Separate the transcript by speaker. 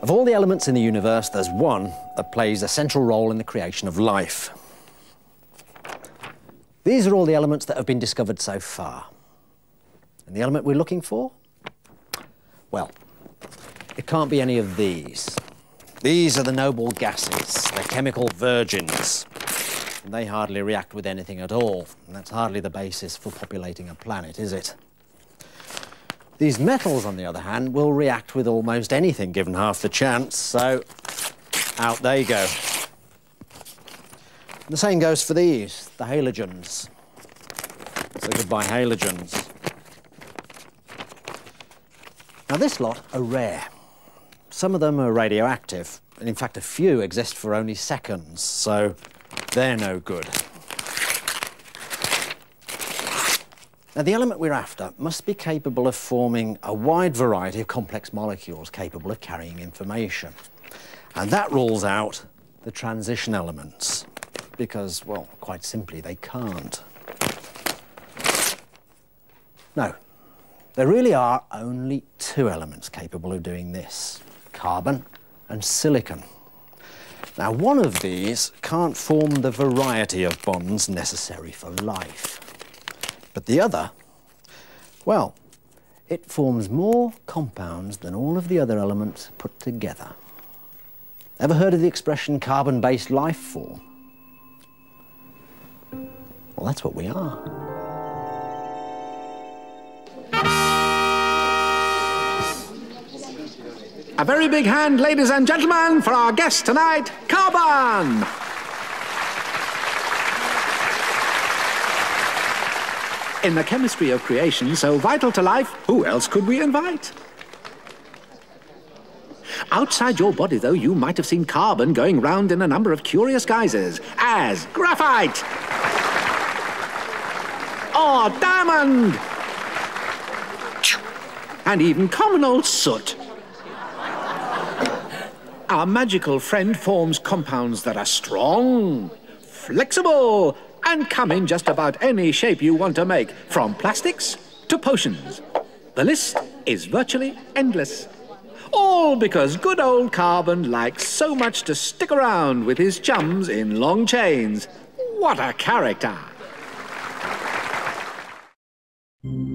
Speaker 1: Of all the elements in the universe, there's one that plays a central role in the creation of life. These are all the elements that have been discovered so far. And the element we're looking for? Well, it can't be any of these. These are the noble gases, the chemical virgins. And they hardly react with anything at all. And that's hardly the basis for populating a planet, is it? These metals, on the other hand, will react with almost anything given half the chance, so out they go. The same goes for these, the halogens. So goodbye, halogens. Now, this lot are rare. Some of them are radioactive, and in fact, a few exist for only seconds, so they're no good. Now, the element we're after must be capable of forming a wide variety of complex molecules capable of carrying information. And that rules out the transition elements, because, well, quite simply, they can't. No, there really are only two elements capable of doing this: carbon and silicon. Now, one of these can't form the variety of bonds necessary for life. But the other, well, it forms more compounds than all of the other elements put together. Ever heard of the expression carbon-based life form? Well, that's what we are.
Speaker 2: A very big hand, ladies and gentlemen, for our guest tonight, carbon! In the chemistry of creation, so vital to life, who else could we invite? Outside your body, though, you might have seen carbon going round in a number of curious guises, as graphite, or diamond, and even common old soot. Our magical friend forms compounds that are strong, flexible, and come in just about any shape you want to make, from plastics to potions. The list is virtually endless. All because good old carbon likes so much to stick around with his chums in long chains. What a character!